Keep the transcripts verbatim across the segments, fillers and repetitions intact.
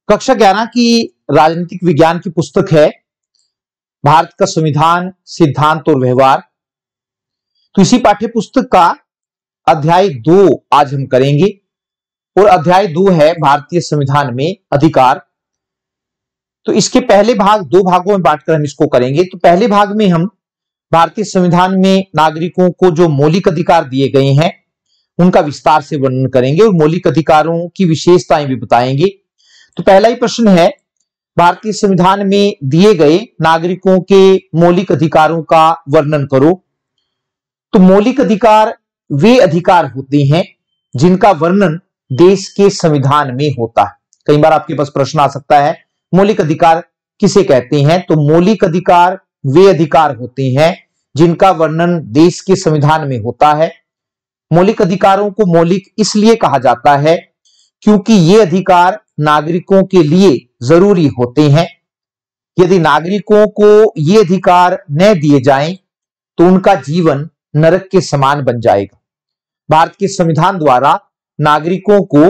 कक्षा ग्यारह की राजनीतिक विज्ञान की पुस्तक है भारत का संविधान, सिद्धांत और व्यवहार। तो इसी पाठ्य पुस्तक का अध्याय दो आज हम करेंगे और अध्याय दो है भारतीय संविधान में अधिकार। तो इसके पहले भाग दो भागों में बांटकर हम इसको करेंगे। तो पहले भाग में हम भारतीय संविधान में नागरिकों को जो मौलिक अधिकार दिए गए हैं उनका विस्तार से वर्णन करेंगे और मौलिक अधिकारों की विशेषताएं भी बताएंगे। तो पहला ही प्रश्न है, भारतीय संविधान में दिए गए नागरिकों के मौलिक अधिकारों का वर्णन करो। तो मौलिक अधिकार वे अधिकार होते हैं जिनका वर्णन देश के संविधान में होता है। कई बार आपके पास प्रश्न आ सकता है, मौलिक अधिकार किसे कहते हैं? तो मौलिक अधिकार वे अधिकार होते हैं जिनका वर्णन देश के संविधान में होता है। मौलिक अधिकारों को मौलिक इसलिए कहा जाता है क्योंकि ये अधिकार नागरिकों के लिए जरूरी होते हैं। यदि नागरिकों को ये अधिकार न दिए जाएं तो उनका जीवन नरक के समान बन जाएगा। भारत के संविधान द्वारा नागरिकों को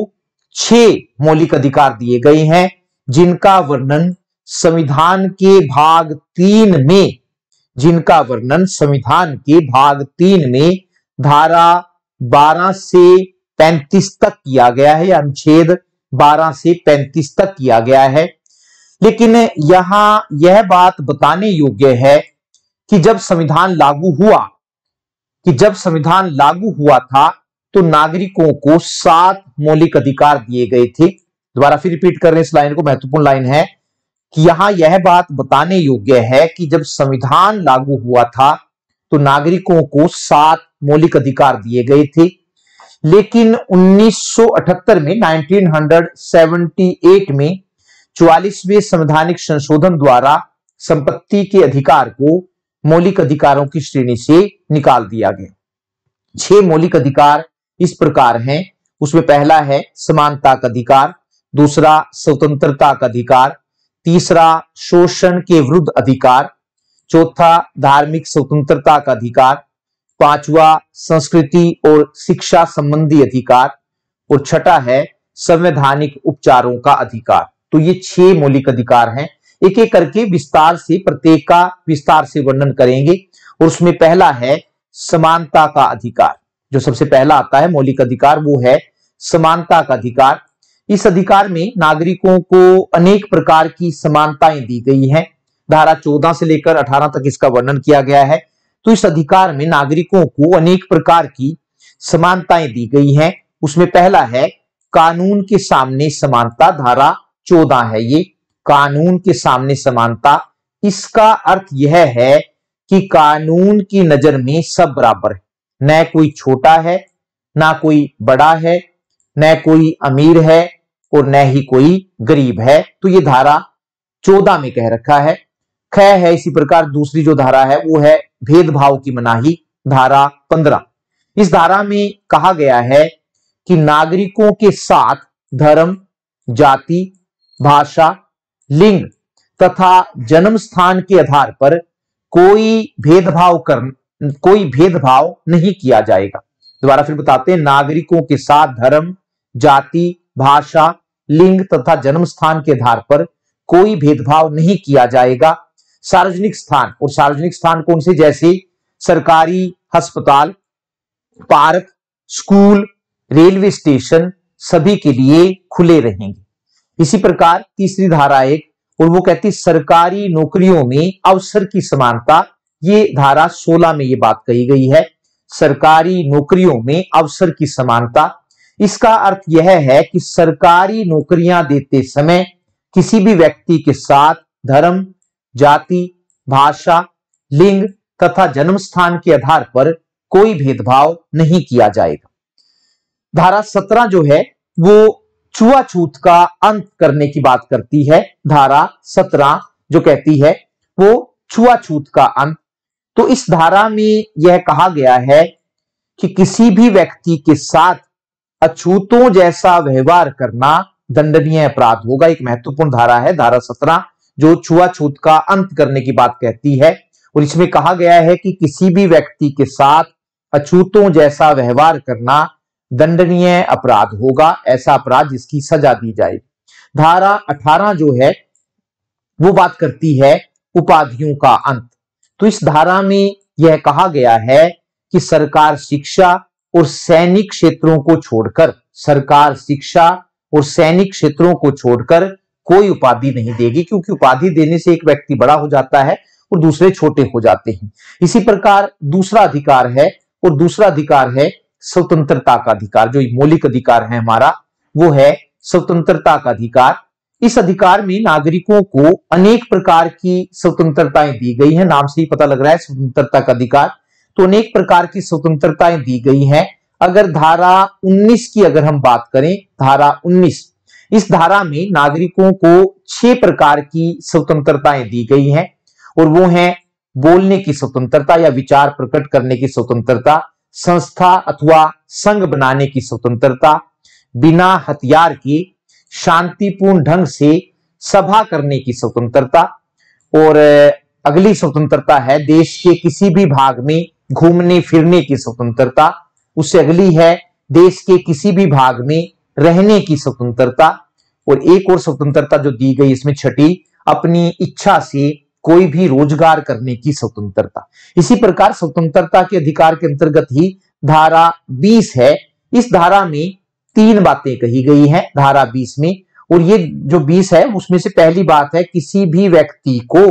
छह मौलिक अधिकार दिए गए हैं जिनका वर्णन संविधान के भाग तीन में जिनका वर्णन संविधान के भाग तीन में धारा बारह से पैंतीस तक किया गया है या अनुच्छेद बारह से पैंतीस तक किया गया है। लेकिन यहां यह बात बताने योग्य है कि जब संविधान लागू हुआ कि जब संविधान लागू हुआ था तो नागरिकों को सात मौलिक अधिकार दिए गए थे। दोबारा फिर रिपीट कर रहे हैं इस लाइन को, महत्वपूर्ण लाइन है कि यहां यह बात बताने योग्य है कि जब संविधान लागू हुआ था तो नागरिकों को सात मौलिक अधिकार दिए गए थे। लेकिन उन्नीस सौ अठहत्तर में उन्नीस सौ अठहत्तर में चौवालीसवें संवैधानिक संशोधन द्वारा संपत्ति के अधिकार को मौलिक अधिकारों की श्रेणी से निकाल दिया गया। छह मौलिक अधिकार इस प्रकार हैं। उसमें पहला है समानता का अधिकार, दूसरा स्वतंत्रता का अधिकार, तीसरा शोषण के विरुद्ध अधिकार, चौथा धार्मिक स्वतंत्रता का अधिकार, पांचवा संस्कृति और शिक्षा संबंधी अधिकार और छठा है संवैधानिक उपचारों का अधिकार। तो ये छह मौलिक अधिकार हैं। एक एक करके विस्तार से प्रत्येक का विस्तार से वर्णन करेंगे। और उसमें पहला है समानता का अधिकार। जो सबसे पहला आता है मौलिक अधिकार वो है समानता का अधिकार। इस अधिकार में नागरिकों को अनेक प्रकार की समानताएं दी गई हैं। धारा चौदह से लेकर अठारह तक इसका वर्णन किया गया है। तो इस अधिकार में नागरिकों को अनेक प्रकार की समानताएं दी गई हैं। उसमें पहला है कानून के सामने समानता। धारा चौदह है ये, कानून के सामने समानता। इसका अर्थ यह है कि कानून की नजर में सब बराबर है, न कोई छोटा है ना कोई बड़ा है, न कोई अमीर है और न ही कोई गरीब है। तो ये धारा चौदह में कह रखा है। ख है इसी प्रकार दूसरी जो धारा है वो है भेदभाव की मनाही। धारा पंद्रह। इस धारा में कहा गया है कि नागरिकों के साथ धर्म, जाति, भाषा, लिंग तथा जन्म स्थान के आधार पर कोई भेदभाव कर कोई भेदभाव नहीं किया जाएगा। दोबारा फिर बताते हैं, नागरिकों के साथ धर्म, जाति, भाषा, लिंग तथा जन्म स्थान के आधार पर कोई भेदभाव नहीं किया जाएगा। सार्वजनिक स्थान, और सार्वजनिक स्थान कौन से? जैसे सरकारी अस्पताल, पार्क, स्कूल, रेलवे स्टेशन सभी के लिए खुले रहेंगे। इसी प्रकार तीसरी धारा एक, और वो कहती सरकारी नौकरियों में अवसर की समानता। ये धारा सोलह में ये बात कही गई है, सरकारी नौकरियों में अवसर की समानता। इसका अर्थ यह है कि सरकारी नौकरियां देते समय किसी भी व्यक्ति के साथ धर्म, जाति, भाषा, लिंग तथा जन्म स्थान के आधार पर कोई भेदभाव नहीं किया जाएगा। धारा सत्रह जो है वो छुआछूत का अंत करने की बात करती है। धारा सत्रह जो कहती है वो छुआछूत का अंत। तो इस धारा में यह कहा गया है कि किसी भी व्यक्ति के साथ अछूतों जैसा व्यवहार करना दंडनीय अपराध होगा। एक महत्वपूर्ण धारा है धारा सत्रह जो छुआछूत का अंत करने की बात कहती है। और इसमें कहा गया है कि किसी भी व्यक्ति के साथ अछूतों जैसा व्यवहार करना दंडनीय अपराध होगा, ऐसा अपराध जिसकी सजा दी जाए। धारा अठारह जो है वो बात करती है उपाधियों का अंत। तो इस धारा में यह कहा गया है कि सरकार शिक्षा और सैनिक क्षेत्रों को छोड़कर सरकार शिक्षा और सैनिक क्षेत्रों को छोड़कर कोई उपाधि नहीं देगी, क्योंकि उपाधि देने से एक व्यक्ति बड़ा हो जाता है और दूसरे छोटे हो जाते हैं। इसी प्रकार दूसरा अधिकार है, और दूसरा अधिकार है स्वतंत्रता का अधिकार। जो मौलिक अधिकार है हमारा वो है स्वतंत्रता का अधिकार। इस अधिकार में नागरिकों को अनेक प्रकार की स्वतंत्रताएं दी गई हैं। नाम से ही पता लग रहा है स्वतंत्रता का अधिकार। तो अनेक प्रकार की स्वतंत्रताएं दी गई हैं। अगर धारा उन्नीस की अगर हम बात करें, धारा उन्नीस, इस धारा में नागरिकों को छह प्रकार की स्वतंत्रताएं दी गई हैं, और वो हैं बोलने की स्वतंत्रता या विचार प्रकट करने की स्वतंत्रता, संस्था अथवा संघ बनाने की स्वतंत्रता, बिना हथियार के शांतिपूर्ण ढंग से सभा करने की स्वतंत्रता, और अगली स्वतंत्रता है देश के किसी भी भाग में घूमने फिरने की स्वतंत्रता। उससे अगली है देश के किसी भी भाग में रहने की स्वतंत्रता, और एक और स्वतंत्रता जो दी गई इसमें छठी, अपनी इच्छा से कोई भी रोजगार करने की स्वतंत्रता। इसी प्रकार स्वतंत्रता के अधिकार के अंतर्गत ही धारा बीस है। इस धारा में तीन बातें कही गई हैं धारा बीस में, और ये जो बीस है उसमें से पहली बात है किसी भी व्यक्ति को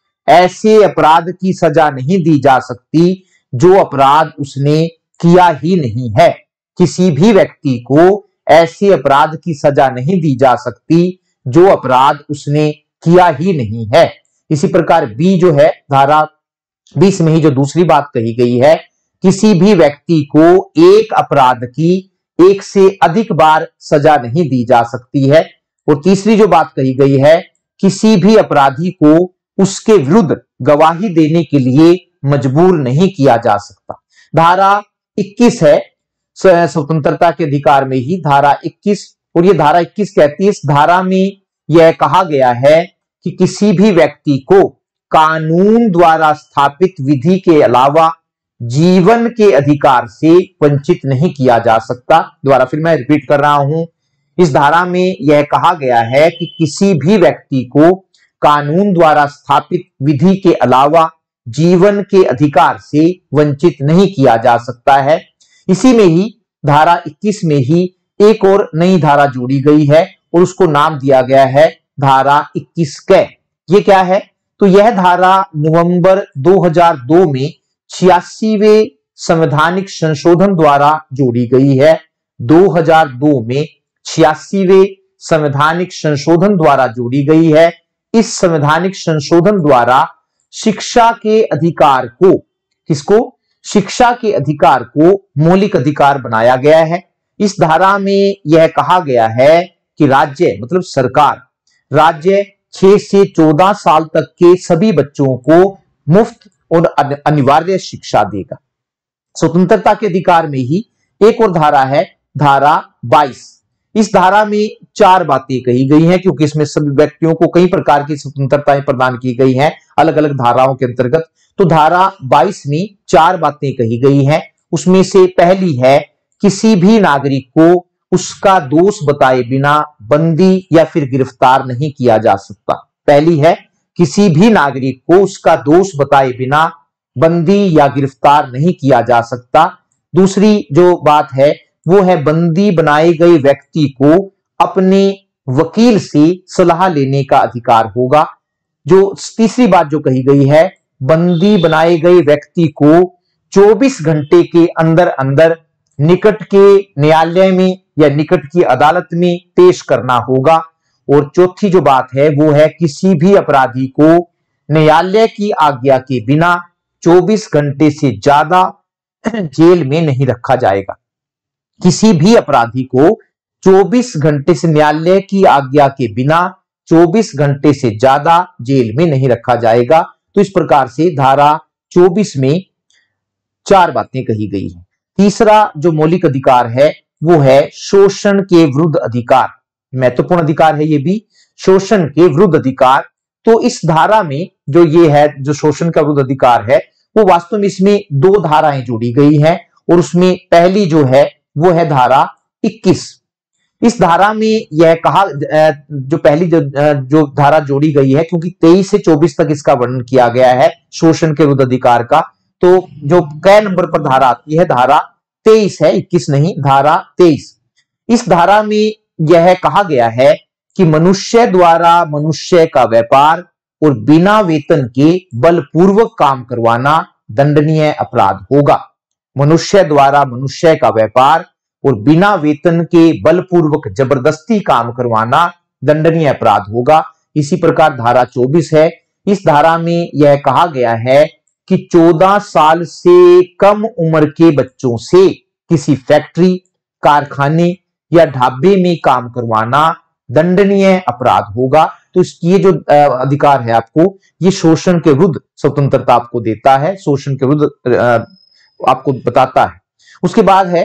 ऐसे अपराध की सजा नहीं दी जा सकती जो अपराध उसने किया ही नहीं है। किसी भी व्यक्ति को ऐसे अपराध की सजा नहीं दी जा सकती जो अपराध उसने किया ही नहीं है। इसी प्रकार बी जो है धारा बीस में ही जो दूसरी बात कही गई है, किसी भी व्यक्ति को एक अपराध की एक से अधिक बार सजा नहीं दी जा सकती है। और तीसरी जो बात कही गई है, किसी भी अपराधी को उसके विरुद्ध गवाही देने के लिए मजबूर नहीं किया जा सकता। धारा इक्कीस है स्वतंत्रता के अधिकार में ही धारा इक्कीस, और ये धारा इक्कीस कहती है, इस धारा में यह कहा गया है कि किसी भी व्यक्ति को कानून द्वारा स्थापित विधि के अलावा जीवन के अधिकार से वंचित नहीं किया जा सकता। दोबारा फिर मैं रिपीट कर रहा हूं, इस धारा में यह कहा गया है कि किसी भी व्यक्ति को कानून द्वारा स्थापित विधि के अलावा जीवन के अधिकार से वंचित नहीं किया जा सकता है। इसी में ही धारा इक्कीस में ही एक और नई धारा जोड़ी गई है, और उसको नाम दिया गया है धारा इक्कीस कै। ये क्या है? तो यह धारा नवंबर दो हज़ार दो में छियासीवें संवैधानिक संशोधन द्वारा जोड़ी गई है। दो हज़ार दो में छियासीवें संवैधानिक संशोधन द्वारा जोड़ी गई है। इस संवैधानिक संशोधन द्वारा शिक्षा के अधिकार को, किसको? शिक्षा के अधिकार को मौलिक अधिकार बनाया गया है। इस धारा में यह कहा गया है कि राज्य मतलब सरकार, राज्य छह से चौदह साल तक के सभी बच्चों को मुफ्त और अनिवार्य शिक्षा देगा। स्वतंत्रता के अधिकार में ही एक और धारा है, धारा बाईस। इस धारा में चार बातें कही गई हैं, क्योंकि इसमें सभी व्यक्तियों को कई प्रकार की स्वतंत्रताएं प्रदान की गई हैं अलग अलग धाराओं के अंतर्गत। तो धारा बाईस में चार बातें कही गई हैं। उसमें से पहली है, किसी भी नागरिक को उसका दोष बताए बिना बंदी या फिर गिरफ्तार नहीं किया जा सकता। पहली है, किसी भी नागरिक को उसका दोष बताए बिना बंदी या गिरफ्तार नहीं किया जा सकता। दूसरी जो बात है वो है, बंदी बनाए गए व्यक्ति को अपने वकील से सलाह लेने का अधिकार होगा। जो तीसरी बात जो कही गई है, बंदी बनाए गए व्यक्ति को चौबीस घंटे के अंदर अंदर निकट के न्यायालय में या निकट की अदालत में पेश करना होगा। और चौथी जो बात है वो है, किसी भी अपराधी को न्यायालय की आज्ञा के बिना चौबीस घंटे से ज्यादा जेल में नहीं रखा जाएगा। किसी भी अपराधी को चौबीस घंटे से न्यायालय की आज्ञा के बिना चौबीस घंटे से ज्यादा जेल में नहीं रखा जाएगा। तो इस प्रकार से धारा चौबीस में चार बातें कही गई हैं। तीसरा जो मौलिक अधिकार है वो है शोषण के विरुद्ध अधिकार। महत्वपूर्ण अधिकार है ये भी, शोषण के विरुद्ध अधिकार। तो इस धारा में जो ये है, जो शोषण का विरुद्ध अधिकार है, वो वास्तव में इसमें दो धाराएं जोड़ी गई हैं, और उसमें पहली जो है वो है धारा इक्कीस। इस धारा में यह कहा, जो पहली जो, जो धारा जोड़ी गई है, क्योंकि तेईस से चौबीस तक इसका वर्णन किया गया है शोषण के विरुद्ध अधिकार का, तो जो कै नंबर पर धारा आती है, धारा तेईस है, इक्कीस नहीं, धारा तेईस। इस धारा में यह कहा गया है कि मनुष्य द्वारा मनुष्य का व्यापार और बिना वेतन के बलपूर्वक काम करवाना दंडनीय अपराध होगा। मनुष्य द्वारा मनुष्य का व्यापार और बिना वेतन के बलपूर्वक जबरदस्ती काम करवाना दंडनीय अपराध होगा। इसी प्रकार धारा चौबीस है। इस धारा में यह कहा गया है कि चौदह साल से कम उम्र के बच्चों से किसी फैक्ट्री, कारखाने या ढाबे में काम करवाना दंडनीय अपराध होगा। तो ये जो अधिकार है आपको, ये शोषण के विरुद्ध स्वतंत्रता आपको देता है, शोषण के विरुद्ध आपको बताता है। उसके बाद है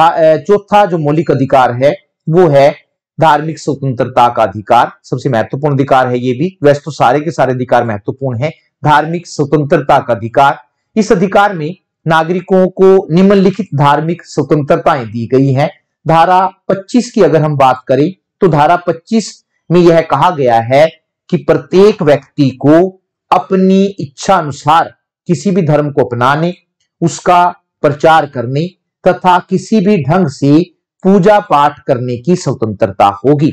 चौथा जो मौलिक अधिकार है, वो है धार्मिक स्वतंत्रता का अधिकार। सबसे महत्वपूर्ण अधिकार है ये भी, वैसे तो सारे के सारे अधिकार महत्वपूर्ण है। धार्मिक स्वतंत्रता का अधिकार, इस अधिकार में नागरिकों को निम्नलिखित धार्मिक स्वतंत्रताएं दी गई हैं। धारा पच्चीस की अगर हम बात करें तो धारा पच्चीस में यह कहा गया है कि प्रत्येक व्यक्ति को अपनी इच्छा अनुसार किसी भी धर्म को अपनाने, उसका प्रचार करने तथा किसी भी ढंग से पूजा पाठ करने की स्वतंत्रता होगी।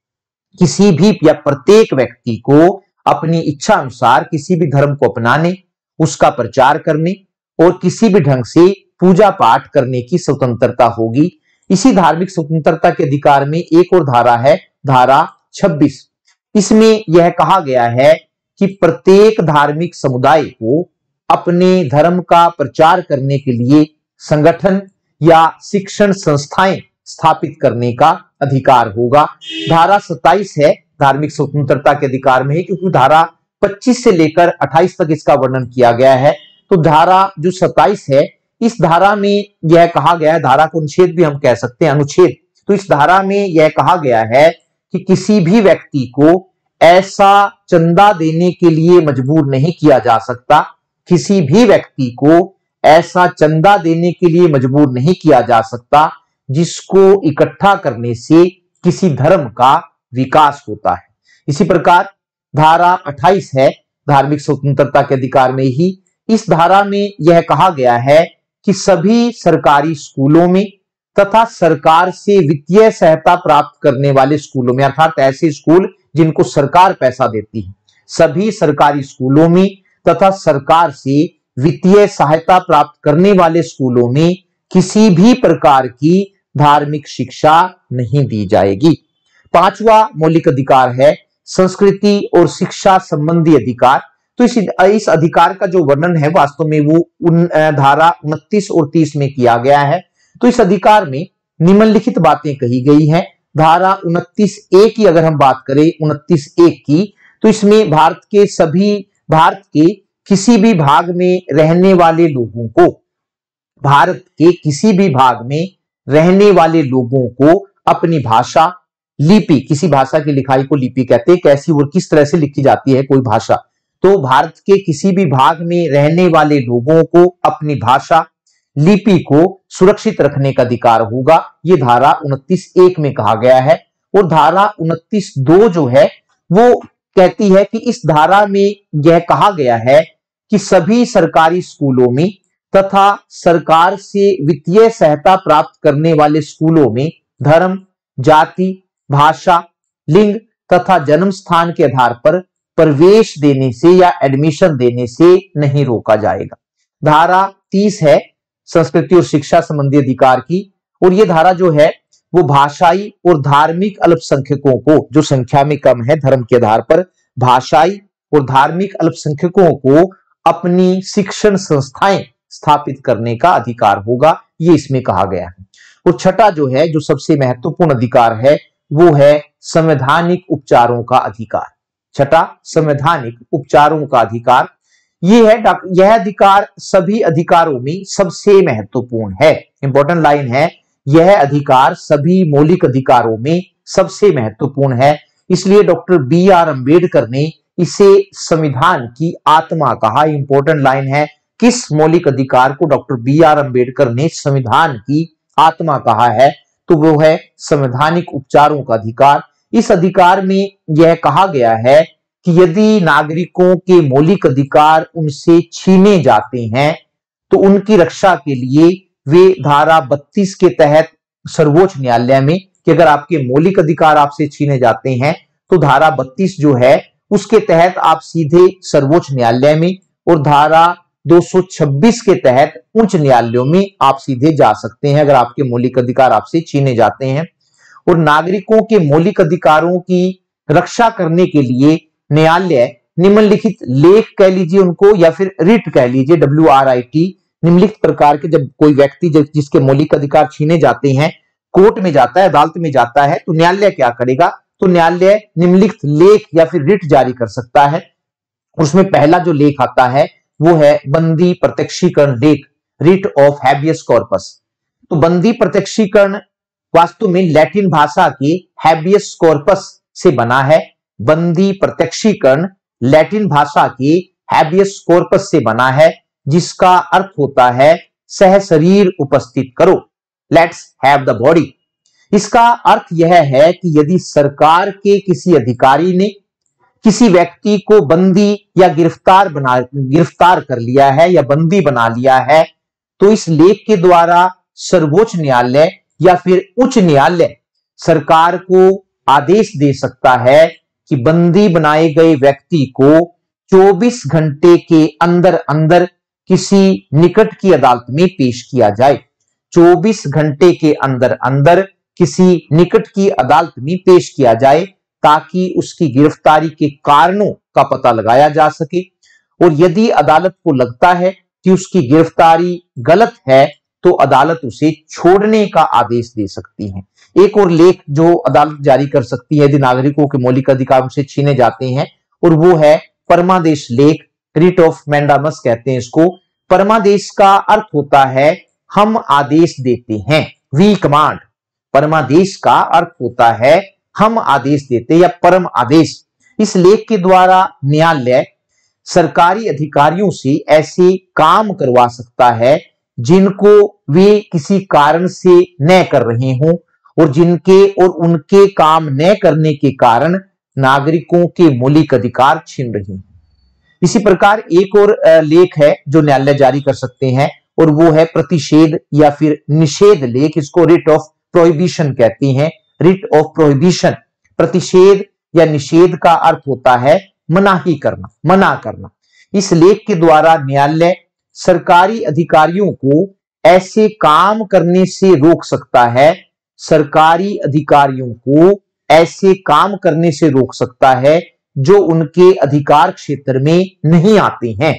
किसी भी या प्रत्येक व्यक्ति को अपनी इच्छा अनुसार किसी भी धर्म को अपनाने, उसका प्रचार करने और किसी भी ढंग से पूजा पाठ करने की स्वतंत्रता होगी। इसी धार्मिक स्वतंत्रता के अधिकार में एक और धारा है, धारा छब्बीस। इसमें यह कहा गया है कि प्रत्येक धार्मिक समुदाय को अपने धर्म का प्रचार करने के लिए संगठन या शिक्षण संस्थाएं स्थापित करने का अधिकार होगा। धारा सत्ताईस है, धार्मिक स्वतंत्रता के अधिकार में है, क्योंकि धारा पच्चीस से लेकर अट्ठाईस तक इसका वर्णन किया गया है। तो धारा जो सत्ताईस है, इस धारा में यह कहा गया है, धारा को अनुच्छेद भी हम कह सकते हैं, अनुच्छेद। तो इस धारा में यह कहा गया है कि किसी भी व्यक्ति को ऐसा चंदा देने के लिए मजबूर नहीं किया जा सकता, किसी भी व्यक्ति को ऐसा चंदा देने के लिए मजबूर नहीं किया जा सकता जिसको इकट्ठा करने से किसी धर्म का विकास होता है। इसी प्रकार धारा अट्ठाईस है, धार्मिक स्वतंत्रता के अधिकार में ही। इस धारा में यह कहा गया है कि सभी सरकारी स्कूलों में तथा सरकार से वित्तीय सहायता प्राप्त करने वाले स्कूलों में, अर्थात ऐसे स्कूल जिनको सरकार पैसा देती है, सभी सरकारी स्कूलों में तथा सरकार से वित्तीय सहायता प्राप्त करने वाले स्कूलों में किसी भी प्रकार की धार्मिक शिक्षा नहीं दी जाएगी। पांचवा मौलिक अधिकार है संस्कृति और शिक्षा संबंधी अधिकार। तो इस इस अधिकार का जो वर्णन है वास्तव में वो उन धारा उनतीस और तीस में किया गया है। तो इस अधिकार में निम्नलिखित बातें कही गई हैं। धारा उनतीस ए की अगर हम बात करें, उनतीस एक की, तो इसमें भारत के सभी भारत के किसी भी भाग में रहने वाले लोगों को भारत के किसी भी भाग में रहने वाले लोगों को अपनी भाषा, लिपि, किसी भाषा की लिखाई को लिपि कहते हैं, कैसी और किस तरह से लिखी जाती है कोई भाषा, तो भारत के किसी भी भाग में रहने वाले लोगों को अपनी भाषा, लिपि को सुरक्षित रखने का अधिकार होगा। ये धारा उनतीस एक में कहा गया है। और धारा उनतीस दो जो है वो कहती है कि इस धारा में यह कहा गया है कि सभी सरकारी स्कूलों में तथा सरकार से वित्तीय सहायता प्राप्त करने वाले स्कूलों में धर्म, जाति, भाषा, लिंग तथा जन्म स्थान के आधार पर प्रवेश देने से या एडमिशन देने से नहीं रोका जाएगा। धारा तीस है संस्कृति और शिक्षा संबंधी अधिकार की, और यह धारा जो है वो भाषाई और धार्मिक अल्पसंख्यकों को, जो संख्या में कम है धर्म के आधार पर, भाषाई और धार्मिक अल्पसंख्यकों को अपनी शिक्षण संस्थाएं स्थापित करने का अधिकार होगा, ये इसमें कहा गया है। और छठा जो है, जो सबसे महत्वपूर्ण अधिकार है, वो है संवैधानिक उपचारों का अधिकार। छठा संवैधानिक उपचारों का अधिकार ये है, यह अधिकार सभी अधिकारों में सबसे महत्वपूर्ण है। इंपॉर्टेंट लाइन है, यह अधिकार सभी मौलिक अधिकारों में सबसे महत्वपूर्ण है। इसलिए डॉक्टर बी आर अंबेडकर ने इसे संविधान की आत्मा कहा। इंपॉर्टेंट लाइन है, किस मौलिक अधिकार को डॉक्टर बी आर अंबेडकर ने संविधान की आत्मा कहा है, तो वो है संवैधानिक उपचारों का अधिकार। इस अधिकार में यह कहा गया है कि यदि नागरिकों के मौलिक अधिकार उनसे छीने जाते हैं तो उनकी रक्षा के लिए वे धारा बत्तीस के तहत सर्वोच्च न्यायालय में, कि अगर आपके मौलिक अधिकार आपसे छीने जाते हैं तो धारा बत्तीस जो है उसके तहत आप सीधे सर्वोच्च न्यायालय में, और धारा दो सौ छब्बीस के तहत उच्च न्यायालयों में आप सीधे जा सकते हैं अगर आपके मौलिक अधिकार आपसे छीने जाते हैं। और नागरिकों के मौलिक अधिकारों की रक्षा करने के लिए न्यायालय निम्नलिखित लेख कह लीजिए उनको, या फिर रिट कह लीजिए, डब्ल्यू आर आई टी, निम्नलिखित प्रकार के, जब कोई व्यक्ति जिसके मौलिक अधिकार छीने जाते हैं कोर्ट में जाता है, अदालत में जाता है, तो न्यायालय क्या करेगा, तो न्यायालय निम्नलिखित लेख या फिर रिट जारी कर सकता है। उसमें पहला जो लेख आता है वो है बंदी प्रत्यक्षीकरण लेख, रिट ऑफ हैबियस कॉर्पस। तो बंदी प्रत्यक्षीकरण वास्तव में लैटिन भाषा के हैबियस कॉर्पस से बना है। बंदी प्रत्यक्षीकरण लैटिन भाषा के हैबियस कॉर्पस से बना है, जिसका अर्थ होता है सह शरीर उपस्थित करो, लेट्स हैव द बॉडी। इसका अर्थ यह है कि यदि सरकार के किसी अधिकारी ने किसी व्यक्ति को बंदी या गिरफ्तार बना गिरफ्तार कर लिया है या बंदी बना लिया है, तो इस लेख के द्वारा सर्वोच्च न्यायालय या फिर उच्च न्यायालय सरकार को आदेश दे सकता है कि बंदी बनाए गए व्यक्ति को चौबीस घंटे के अंदर अंदर किसी निकट की अदालत में पेश किया जाए। चौबीस घंटे के अंदर अंदर किसी निकट की अदालत में पेश किया जाए ताकि उसकी गिरफ्तारी के कारणों का पता लगाया जा सके। और यदि अदालत को लगता है कि उसकी गिरफ्तारी गलत है तो अदालत उसे छोड़ने का आदेश दे सकती है। एक और लेख जो अदालत जारी कर सकती है यदि नागरिकों के मौलिक अधिकार उनसे छीने जाते हैं, और वो है परमादेश लेख, रिट ऑफ मैंडामस कहते हैं इसको। परमादेश का अर्थ होता है हम आदेश देते हैं, वी कमांड। परमादेश का अर्थ होता है हम आदेश देते या परम आदेश। इस लेख के द्वारा न्यायालय सरकारी अधिकारियों से ऐसे काम करवा सकता है जिनको वे किसी कारण से न कर रहे हों, और जिनके और उनके काम न करने के कारण नागरिकों के मौलिक अधिकार छीन रहे हैं। इसी प्रकार एक और लेख है जो न्यायालय जारी कर सकते हैं, और वो है प्रतिषेध या फिर निषेध लेख। इसको रिट ऑफ प्रोहिबिशन कहते हैं, रिट ऑफ प्रोहिबिशन। प्रतिषेध या निषेध का अर्थ होता है मनाही करना, मना करना। इस लेख के द्वारा न्यायालय सरकारी अधिकारियों को ऐसे काम करने से रोक सकता है, सरकारी अधिकारियों को ऐसे काम करने से रोक सकता है जो उनके अधिकार क्षेत्र में नहीं आते हैं।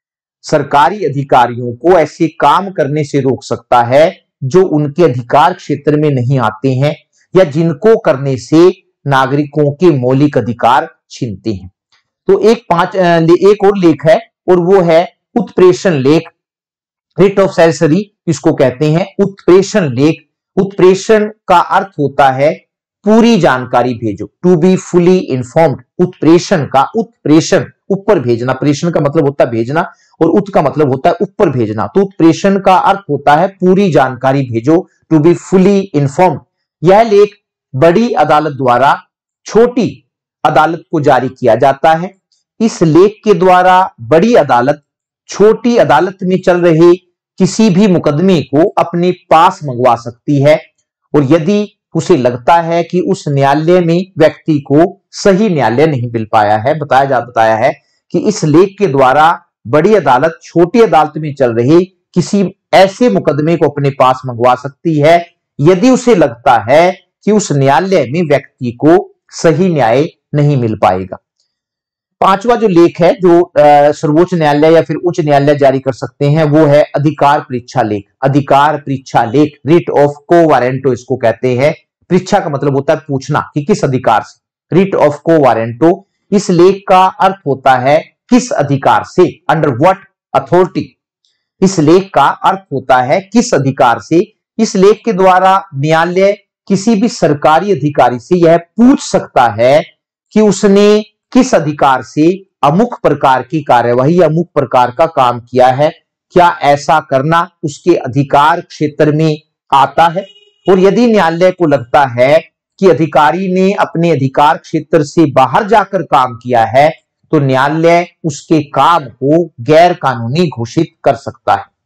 सरकारी अधिकारियों को ऐसे काम करने से रोक सकता है जो उनके अधिकार क्षेत्र में नहीं आते हैं या जिनको करने से नागरिकों के मौलिक अधिकार छीनते हैं। तो एक पांच एक और लेख है और वो है उत्प्रेषण लेख, रिट ऑफ सैलसरी इसको कहते हैं। उत्प्रेषण लेख, उत्प्रेषण का अर्थ होता है पूरी जानकारी भेजो, टू बी फुली इन्फॉर्म्ड। उत्प्रेषण का उत्प्रेषण ऊपर भेजना, प्रेषण का मतलब होता है भेजना और उत का मतलब होता है ऊपर भेजना। तो उत्प्रेषण का अर्थ होता है पूरी जानकारी भेजो, टू बी फुली इन्फॉर्म्ड। यह लेख बड़ी अदालत द्वारा छोटी अदालत को जारी किया जाता है। इस लेख के द्वारा बड़ी अदालत छोटी अदालत में चल रहे किसी भी मुकदमे को अपने पास मंगवा सकती है, और यदि उसे लगता है कि उस न्यायालय में व्यक्ति को सही न्यायालय नहीं मिल पाया है। बताया जा बताया है कि इस लेख के द्वारा बड़ी अदालत छोटी अदालत में चल रहे किसी ऐसे मुकदमे को अपने पास मंगवा सकती है यदि उसे लगता है कि उस न्यायालय में व्यक्ति को सही न्याय नहीं मिल पाएगा। पांचवा जो लेख है जो सर्वोच्च न्यायालय या फिर उच्च न्यायालय जारी कर सकते हैं वो है अधिकार परीक्षा लेख। अधिकार परीक्षा लेख, रिट ऑफ को वारेंटो इसको कहते हैं। परीक्षा का मतलब होता है पूछना कि किस अधिकार से, रिट ऑफ को वारेंटो। इस लेख का अर्थ होता है किस अधिकार से, अंडर व्हाट अथॉरिटी। इस लेख का अर्थ होता है किस अधिकार से। इस लेख के द्वारा न्यायालय किसी भी सरकारी अधिकारी से यह पूछ सकता है कि उसने किस अधिकार से अमुक प्रकार की कार्यवाही या अमुक प्रकार का काम किया है, क्या ऐसा करना उसके अधिकार क्षेत्र में आता है। और यदि न्यायालय को लगता है कि अधिकारी ने अपने अधिकार क्षेत्र से बाहर जाकर काम किया है तो न्यायालय उसके काम को गैर कानूनी घोषित कर सकता है।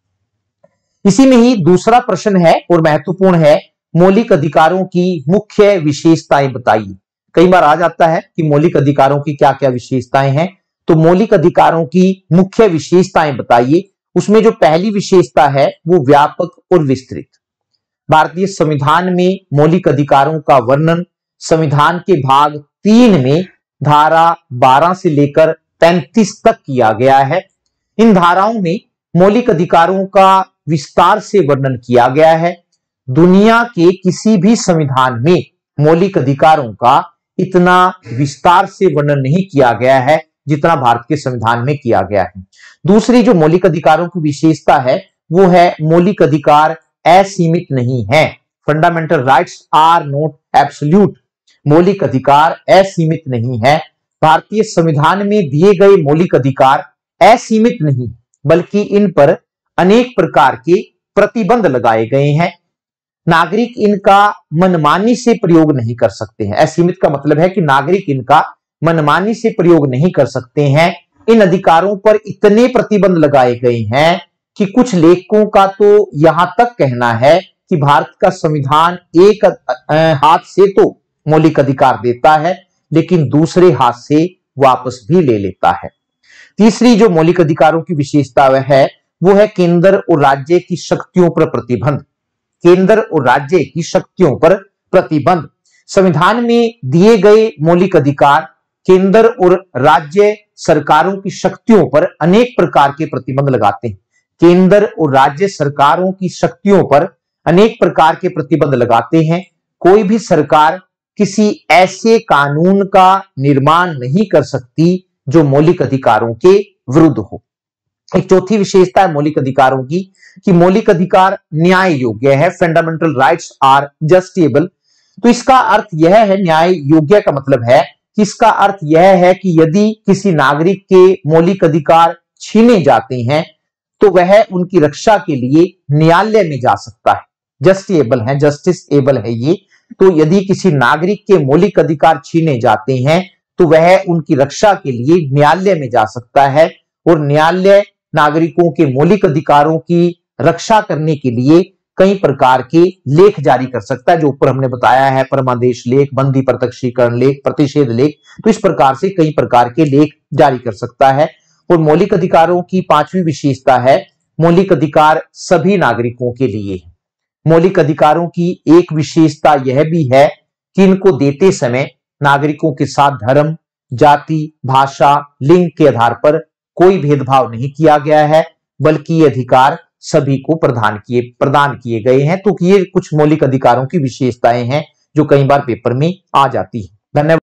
इसी में ही दूसरा प्रश्न है और महत्वपूर्ण है, मौलिक अधिकारों की मुख्य विशेषताएं बताइए। कई बार आ जाता है कि मौलिक अधिकारों की क्या क्या विशेषताएं हैं, तो मौलिक अधिकारों की मुख्य विशेषताएं बताइए। उसमें जो पहली विशेषता है वो व्यापक और विस्तृत। भारतीय संविधान में मौलिक अधिकारों का वर्णन संविधान के भाग तीन में धारा बारह से लेकर पैंतीस तक किया गया है। इन धाराओं में मौलिक अधिकारों का विस्तार से वर्णन किया गया है। दुनिया के किसी भी संविधान में मौलिक अधिकारों का इतना विस्तार से वर्णन नहीं किया गया है जितना भारत के संविधान में किया गया है। दूसरी जो मौलिक अधिकारों की विशेषता है वो है मौलिक अधिकार असीमित नहीं है। Fundamental rights are not absolute. मौलिक अधिकार असीमित नहीं है। भारतीय संविधान में दिए गए मौलिक अधिकार असीमित नहीं बल्कि इन पर अनेक प्रकार के प्रतिबंध लगाए गए हैं। नागरिक इनका मनमानी से प्रयोग नहीं कर सकते हैं। असीमित का मतलब है कि नागरिक इनका मनमानी से प्रयोग नहीं कर सकते हैं। इन अधिकारों पर इतने प्रतिबंध लगाए गए हैं कि कुछ लेखकों का तो यहां तक कहना है कि भारत का संविधान एक हाथ से तो मौलिक अधिकार देता है लेकिन दूसरे हाथ से वापस भी ले लेता है। तीसरी जो मौलिक अधिकारों की विशेषता है वो है केंद्र और राज्य की शक्तियों पर प्रतिबंध। केंद्र और राज्य की शक्तियों पर प्रतिबंध। संविधान में दिए गए मौलिक अधिकार केंद्र और राज्य सरकारों की शक्तियों पर अनेक प्रकार के प्रतिबंध लगाते हैं। केंद्र और राज्य सरकारों की शक्तियों पर अनेक प्रकार के प्रतिबंध लगाते हैं। कोई भी सरकार किसी ऐसे कानून का निर्माण नहीं कर सकती जो मौलिक अधिकारों के विरुद्ध हो। एक चौथी विशेषता है मौलिक अधिकारों की कि मौलिक अधिकार न्याय योग्य है। Fundamental rights are justiciable. तो इसका अर्थ यह है, न्याय योग्य का मतलब है कि इसका अर्थ यह है कि यदि किसी नागरिक के मौलिक अधिकार छीने जाते हैं तो वह उनकी रक्षा के लिए न्यायालय में जा सकता है। जस्टिसेबल है, जस्टिस एबल है ये। तो यदि किसी नागरिक के मौलिक अधिकार छीने जाते हैं तो वह उनकी रक्षा के लिए न्यायालय में जा सकता है और न्यायालय नागरिकों के मौलिक अधिकारों की रक्षा करने के लिए कई प्रकार के लेख जारी कर सकता है, जो ऊपर हमने बताया है, परमादेश लेख, बंदी प्रत्यक्षीकरण लेख, प्रतिषेध लेख। तो इस प्रकार से कई प्रकार के लेख जारी कर सकता है। और मौलिक अधिकारों की पांचवी विशेषता है मौलिक अधिकार सभी नागरिकों के लिए है। मौलिक अधिकारों की एक विशेषता यह भी है कि इनको देते समय नागरिकों के साथ धर्म, जाति, भाषा, लिंग के आधार पर कोई भेदभाव नहीं किया गया है बल्कि ये अधिकार सभी को प्रदान किए प्रदान किए गए हैं। तो ये कुछ मौलिक अधिकारों की विशेषताएं हैं जो कई बार पेपर में आ जाती है। धन्यवाद।